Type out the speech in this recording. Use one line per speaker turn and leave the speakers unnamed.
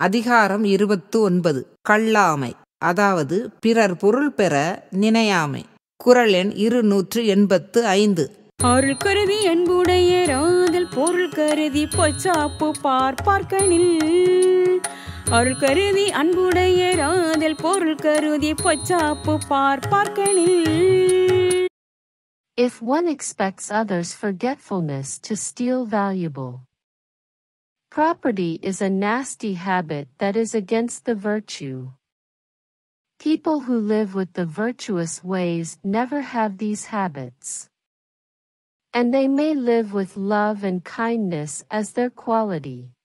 அதிகாரம் 29 கள்ளாமை, அதாவது பிறர் பொருள் பெற நினையாமை. குறள் எண் 285.
அருள் கருதி அன்புடையராதல் பொருள் கருதி பொச்சாப்பு பார்ப்பார்க்கனில். அருள் கருதி அன்புடையராதல் பொருள் கருதி பொச்சாப்பு பார்ப்பார்க்கனில்.
If one expects others' forgetfulness to steal valuable property is a nasty habit that is against the virtue. People who live with the virtuous ways never have these habits, and they may live with love and kindness as their quality.